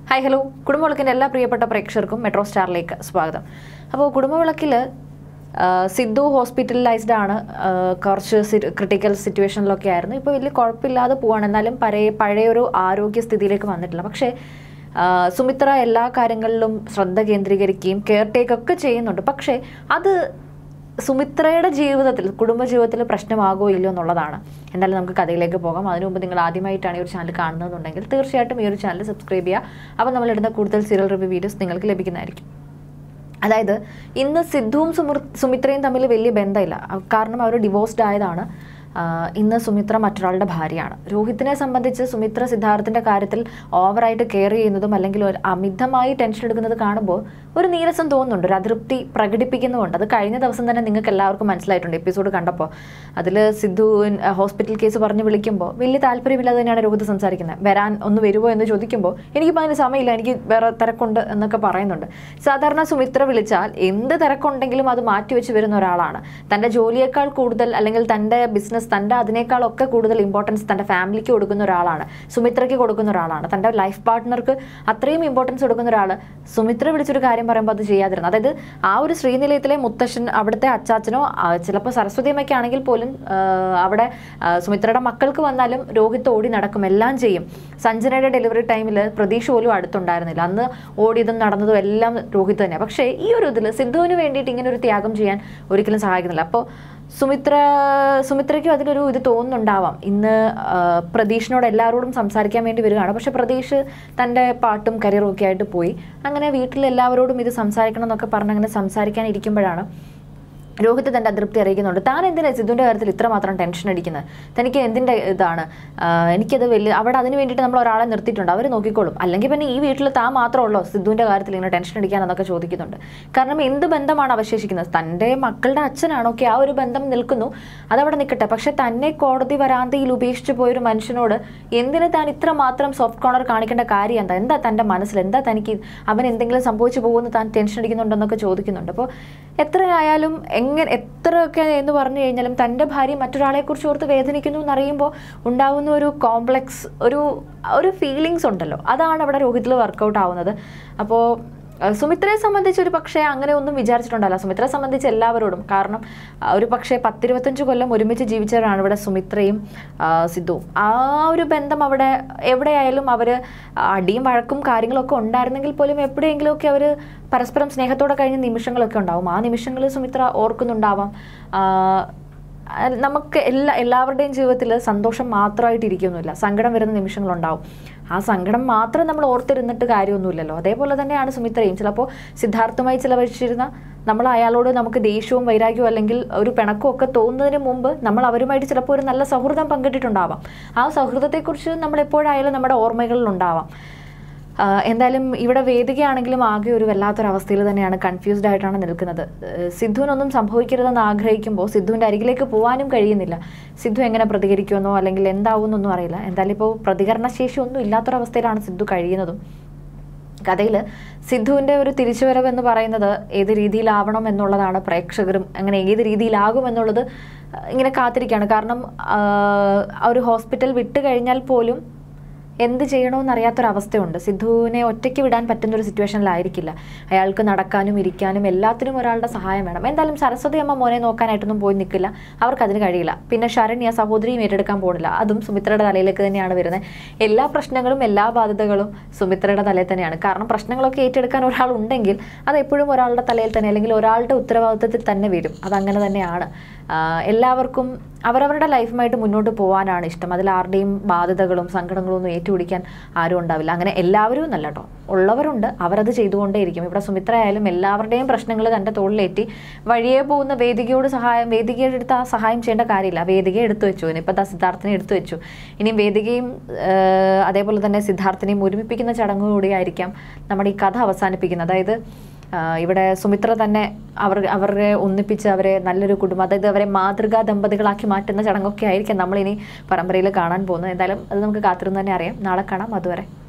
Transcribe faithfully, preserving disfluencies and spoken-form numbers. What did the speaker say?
Hi hello കുടുംബവിളക്കിൻ്റെ എല്ലാ പ്രിയപ്പെട്ട പ്രേക്ഷകർക്കും മെട്രോ സ്റ്റാറിലേക്ക് സ്വാഗതം. അപ്പോൾ കുടുംബവിളക്കിൽ സിദ്ധു ഹോസ്പിറ്റലൈസ്ഡ് ആണ്, കുറച്ച് ക്രിട്ടിക്കൽ സിറ്റുവേഷനിലൊക്കെ ആയിരുന്നു. ഇപ്പോൾ വലിയ കുഴപ്പമില്ലാതെ പോവാണ്, എന്നാലും പഴയ പഴയൊരു ആരോഗ്യസ്ഥിതിയിലേക്ക് വന്നിട്ടില്ല. പക്ഷേ സുമിത്ര എല്ലാ കാര്യങ്ങളിലും ശ്രദ്ധ കേന്ദ്രീകരിക്കുകയും കെയർ ടേക്കൊക്കെ ചെയ്യുന്നുണ്ട്. പക്ഷേ അത് സുമിത്രയുടെ ജീവിതത്തിൽ കുടുംബജീവിതത്തിൽ പ്രശ്നമാകോ ഇല്ലയോ എന്നുള്ളതാണ്. എന്തായാലും നമുക്ക് കഥയിലേക്ക് പോകാം. അതിനു മുമ്പ് നിങ്ങൾ ആദ്യമായിട്ടാണ് ഈ ഒരു ചാനൽ കാണുന്നതെന്നുണ്ടെങ്കിൽ തീർച്ചയായിട്ടും ഈ ഒരു ചാനൽ സബ്സ്ക്രൈബ് ചെയ്യുക. അപ്പോൾ നമ്മളിടുന്ന കൂടുതൽ സീരിയൽ റിവ്യൂ വീഡിയോസ് നിങ്ങൾക്ക് ലഭിക്കുന്നതായിരിക്കും. അതായത് ഇന്ന് സിദ്ധുവും സുമൃ സുമിത്രയും തമ്മിൽ വലിയ ബന്ധമില്ല, കാരണം അവർ ഡിവോഴ്സ്ഡ് ആയതാണ്. ഇന്ന് സുമിത്ര മറ്റൊരാളുടെ ഭാര്യയാണ്. രോഹിത്തിനെ സംബന്ധിച്ച് സുമിത്ര സിദ്ധാർത്ഥിൻ്റെ കാര്യത്തിൽ ഓവറായിട്ട് കെയർ ചെയ്യുന്നതും അല്ലെങ്കിൽ ഒരു അമിതമായി ടെൻഷൻ എടുക്കുന്നത് കാണുമ്പോൾ ഒരു നീരസം തോന്നുന്നുണ്ട്, ഒരു അതൃപ്തി പ്രകടിപ്പിക്കുന്നുമുണ്ട്. അത് കഴിഞ്ഞ ദിവസം തന്നെ നിങ്ങൾക്ക് എല്ലാവർക്കും മനസ്സിലായിട്ടുണ്ട് എപ്പിസോഡ് കണ്ടപ്പോൾ. അതിൽ സിദ്ധു ഹോസ്പിറ്റൽ കേസ് പറഞ്ഞ് വിളിക്കുമ്പോൾ വലിയ താല്പര്യമില്ലാതെ തന്നെയാണ് രോഹിത് സംസാരിക്കുന്നത്. വരാൻ ഒന്ന് വരുമോ എന്ന് ചോദിക്കുമ്പോൾ എനിക്കിപ്പോൾ അതിന് സമയമില്ല, എനിക്ക് വേറെ തിരക്കുണ്ട് എന്നൊക്കെ പറയുന്നുണ്ട്. സാധാരണ സുമിത്ര വിളിച്ചാൽ എന്ത് തിരക്കുണ്ടെങ്കിലും അത് മാറ്റിവെച്ച് വരുന്ന ഒരാളാണ്. തൻ്റെ ജോലിയേക്കാൾ കൂടുതൽ അല്ലെങ്കിൽ തൻ്റെ ബിസിനസ് തൻ്റെ അതിനേക്കാളൊക്കെ കൂടുതൽ ഇമ്പോർട്ടൻസ് തൻ്റെ ഫാമിലിക്ക് കൊടുക്കുന്ന ഒരാളാണ്, സുമിത്രയ്ക്ക് കൊടുക്കുന്ന ഒരാളാണ്. തൻ്റെ ലൈഫ് പാർട്ട്ണർക്ക് അത്രയും ഇമ്പോർട്ടൻസ് കൊടുക്കുന്ന ഒരാൾ സുമിത്ര വിളിച്ചൊരു കാര്യം പറയുമ്പോൾ അത് ചെയ്യാതിരുന്നു. അതായത് ആ ഒരു ശ്രീനിലയത്തിലെ മുത്തശ്ശൻ, അവിടുത്തെ അച്ചാച്ചനോ ചിലപ്പോൾ സരസ്വതി അമ്മയ്ക്ക് ആണെങ്കിൽ പോലും അവിടെ സുമിത്രയുടെ മക്കൾക്ക് വന്നാലും രോഹിത് ഓടി നടക്കും, എല്ലാം ചെയ്യും. സഞ്ജനയുടെ ഡെലിവറി ടൈമിൽ പ്രതീക്ഷ പോലും അടുത്തുണ്ടായിരുന്നില്ല, അന്ന് ഓടിയതും നടന്നതും എല്ലാം രോഹിത് തന്നെയാണ്. പക്ഷേ ഈ ഒരു ഇതിൽ സിദ്ധുവിന് വേണ്ടിയിട്ട് ഇങ്ങനെ ഒരു ത്യാഗം ചെയ്യാൻ ഒരിക്കലും സഹായിക്കുന്നില്ല. അപ്പോൾ സുമിത്ര സുമിത്രയ്ക്കും അതിലൊരു ഇത് തോന്നുന്നുണ്ടാവാം. ഇന്ന് പ്രതീഷിനോട് എല്ലാവരോടും സംസാരിക്കാൻ വേണ്ടി വരികയാണ്. പക്ഷെ പ്രതീഷ് തൻ്റെ പാട്ടും കരിയറും ഒക്കെ ആയിട്ട് പോയി. അങ്ങനെ വീട്ടിൽ എല്ലാവരോടും ഇത് സംസാരിക്കണം എന്നൊക്കെ പറഞ്ഞ് അങ്ങനെ സംസാരിക്കാനിരിക്കുമ്പോഴാണ് രോഹിത് തൻ്റെ അതൃപ്തി അറിയിക്കുന്നുണ്ട്. താൻ എന്തിനാണ് സിദ്ധുവിൻ്റെ കാര്യത്തിൽ ഇത്രമാത്രം ടെൻഷൻ അടിക്കുന്നത്? തനിക്ക് എന്തിൻ്റെ ഇതാണ്? എനിക്കത് വലിയ അവിടെ അതിന് വേണ്ടിയിട്ട് നമ്മൾ ഒരാളെ നിർത്തിയിട്ടുണ്ട്, അവർ നോക്കിക്കോളും. അല്ലെങ്കിൽ പിന്നെ ഈ വീട്ടിൽ താൻ മാത്രമുള്ളൂ സിദ്ധുവിൻ്റെ കാര്യത്തിൽ ഇങ്ങനെ ടെൻഷൻ അടിക്കാനെന്നൊക്കെ ചോദിക്കുന്നുണ്ട്. കാരണം എന്ത് ബന്ധമാണ് അവശേഷിക്കുന്നത്? തൻ്റെ മക്കളുടെ അച്ഛനാണോ? ഓക്കെ, ആ ഒരു ബന്ധം നിൽക്കുന്നു, അതവിടെ നിൽക്കട്ടെ. പക്ഷെ തന്നെ കോടതി വരാന്തയിൽ ഉപേക്ഷിച്ച് പോയൊരു മനുഷ്യനോട് എന്തിന് താൻ ഇത്ര മാത്രം സോഫ്റ്റ് കോർണർ കാണിക്കേണ്ട കാര്യം എന്താ? എന്താ തൻ്റെ മനസ്സിൽ എന്താ? തനിക്ക് അവൻ എന്തെങ്കിലും സംഭവിച്ചു പോകുമെന്ന് താൻ ടെൻഷൻ അടിക്കുന്നുണ്ടെന്നൊക്കെ ചോദിക്കുന്നുണ്ട്. അപ്പോൾ എത്രയായാലും എങ്ങനെ എത്രയൊക്കെ എന്ന് പറഞ്ഞു കഴിഞ്ഞാലും തൻ്റെ ഭാര്യ മറ്റൊരാളെക്കുറിച്ച് ഓർത്ത് വേദനിക്കുന്നു എന്നറിയുമ്പോൾ ഉണ്ടാവുന്ന ഒരു കോംപ്ലക്സ് ഒരു ഒരു ഫീലിങ്സ് ഉണ്ടല്ലോ, അതാണ് അവിടെ രോഹിത്തിൽ വർക്കൗട്ട് ആവുന്നത്. അപ്പോൾ സുമിത്രയെ സംബന്ധിച്ച് ഒരു പക്ഷേ അങ്ങനെ ഒന്നും വിചാരിച്ചിട്ടുണ്ടല്ലോ. സുമിത്രയെ സംബന്ധിച്ച് എല്ലാവരോടും, കാരണം ഒരു പക്ഷേ പത്തിരുപത്തഞ്ച് കൊല്ലം ഒരുമിച്ച് ജീവിച്ചവരാണ് ഇവിടെ സുമിത്രയും സിദ്ധുവും. ആ ഒരു ബന്ധം അവിടെ എവിടെയായാലും അവർ അടിയും വഴക്കും കാര്യങ്ങളൊക്കെ ഉണ്ടായിരുന്നെങ്കിൽ പോലും എവിടെയെങ്കിലുമൊക്കെ അവർ പരസ്പരം സ്നേഹത്തോടെ കഴിഞ്ഞ നിമിഷങ്ങളൊക്കെ ഉണ്ടാവും. ആ നിമിഷങ്ങളിൽ സുമിത്ര ഓർക്കുന്നുണ്ടാവാം. നമുക്ക് എല്ലാ എല്ലാവരുടെയും ജീവിതത്തിൽ സന്തോഷം മാത്രമായിട്ട് ഇരിക്കുന്നില്ല, സങ്കടം വരുന്ന നിമിഷങ്ങളുണ്ടാവും. ആ സങ്കടം മാത്രം നമ്മൾ ഓർത്തിരുന്നിട്ട് കാര്യമൊന്നുമില്ലല്ലോ. അതേപോലെ തന്നെയാണ് സുമിത്രയും. ചിലപ്പോൾ സിദ്ധാർത്ഥുമായി ചിലവഴിച്ചിരുന്ന നമ്മൾ അയാളോട് നമുക്ക് ദേഷ്യവും വൈരാഗ്യവും അല്ലെങ്കിൽ ഒരു പിണക്കവും ഒക്കെ തോന്നുന്നതിന് മുമ്പ് നമ്മൾ അവരുമായിട്ട് ചിലപ്പോൾ ഒരു നല്ല സൗഹൃദം പങ്കിട്ടിട്ടുണ്ടാവാം. ആ സൗഹൃദത്തെക്കുറിച്ച് നമ്മൾ എപ്പോഴായാലും നമ്മുടെ ഓർമ്മകളിൽ ഉണ്ടാവാം. എന്തായാലും ഇവിടെ വേദികയാണെങ്കിലും ആകെ ഒരു വല്ലാത്തൊരവസ്ഥയിൽ തന്നെയാണ്, കൺഫ്യൂസ്ഡ് ആയിട്ടാണ് നിൽക്കുന്നത്. സിദ്ധുവിനൊന്നും സംഭവിക്കരുതെന്ന് ആഗ്രഹിക്കുമ്പോൾ സിദ്ധുവിൻ്റെ അരികിലേക്ക് പോകാനും കഴിയുന്നില്ല. സിദ്ധു എങ്ങനെ പ്രതികരിക്കുമെന്നോ അല്ലെങ്കിൽ എന്താവുമെന്നൊന്നും അറിയില്ല. എന്തായാലും ഇപ്പോൾ പ്രതികരണശേഷി ഒന്നും ഇല്ലാത്തൊരവസ്ഥയിലാണ് സിദ്ധു കഴിയുന്നതും. കഥയിൽ സിദ്ധുവിൻ്റെ ഒരു തിരിച്ചുവരവ് എന്ന് പറയുന്നത് ഏത് രീതിയിലാവണം എന്നുള്ളതാണ് പ്രേക്ഷകരും അങ്ങനെ ഏത് രീതിയിലാകും എന്നുള്ളത് ഇങ്ങനെ കാത്തിരിക്കുകയാണ്. കാരണം ഒരു ഹോസ്പിറ്റൽ വിട്ട് കഴിഞ്ഞാൽ പോലും എന്ത് ചെയ്യണമെന്ന് അറിയാത്തൊരവസ്ഥയുണ്ട്. സിദ്ധുവിനെ ഒറ്റയ്ക്ക് വിടാൻ പറ്റുന്നൊരു സിറ്റുവേഷനിലായിരിക്കില്ല. അയാൾക്ക് നടക്കാനും ഇരിക്കാനും എല്ലാത്തിനും ഒരാളുടെ സഹായം വേണം. എന്തായാലും സരസ്വതി അമ്മ മോനെ നോക്കാനായിട്ടൊന്നും പോയി നിൽക്കില്ല, അവർക്കതിന് കഴിയില്ല. പിന്നെ ശരണ്യ സഹോദരിയും ഏറ്റെടുക്കാൻ പോകുന്നില്ല, അതും സുമിത്രയുടെ തലയിലേക്ക് തന്നെയാണ് വരുന്നത്. എല്ലാ പ്രശ്നങ്ങളും എല്ലാ ബാധ്യതകളും സുമിത്രയുടെ തലയിൽ തന്നെയാണ്. കാരണം പ്രശ്നങ്ങളൊക്കെ ഏറ്റെടുക്കാൻ ഒരാളുണ്ടെങ്കിൽ അത് എപ്പോഴും ഒരാളുടെ തലയിൽ തന്നെ അല്ലെങ്കിൽ ഒരാളുടെ ഉത്തരവാദിത്വത്തിൽ തന്നെ വരും. അതങ്ങനെ തന്നെയാണ്. എല്ലാവർക്കും അവരവരുടെ ലൈഫുമായിട്ട് മുന്നോട്ട് പോകാനാണ് ഇഷ്ടം. അതിൽ ആരുടെയും ബാധ്യതകളും സങ്കടങ്ങളും ഒന്നും ഏറ്റുപിടിക്കാൻ ആരും ഉണ്ടാവില്ല. അങ്ങനെ എല്ലാവരും എന്നല്ല കേട്ടോ, ഉള്ളവരുണ്ട്, അവരത് ചെയ്തുകൊണ്ടേയിരിക്കും. ഇവിടെ സുമിത്ര ആയാലും എല്ലാവരുടെയും പ്രശ്നങ്ങൾ തൻ്റെ തോളിലേറ്റി വഴിയെ പോകുന്ന വേദികയോട് സഹായം വേദികയുടെ അടുത്ത് ആ സഹായം ചെയ്യേണ്ട കാര്യമില്ല. വേദികയെ എടുത്തു വെച്ചു, ഇനിയിപ്പോൾ സിദ്ധാർത്ഥിനെ എടുത്തു വെച്ചു. ഇനിയും വേദികയും അതേപോലെ തന്നെ സിദ്ധാർത്ഥിനെയും ഒരുമിപ്പിക്കുന്ന ചടങ്ങുകൂടിയായിരിക്കാം നമ്മുടെ ഈ കഥ അവസാനിപ്പിക്കുന്നത്. അതായത് ഇവിടെ സുമിത്ര തന്നെ അവർ അവരെ ഒന്നിപ്പിച്ച് അവരെ നല്ലൊരു കുടുംബം, അതായത് അവരെ മാതൃകാ ദമ്പതികളാക്കി മാറ്റുന്ന ചടങ്ങൊക്കെ ആയിരിക്കും നമ്മളിനി പരമ്പരയിൽ കാണാൻ പോകുന്നത്. എന്തായാലും അത് നമുക്ക് കാത്തിരുന്ന് തന്നെ അറിയാം. നാളെ കാണാം. അതുവരെ.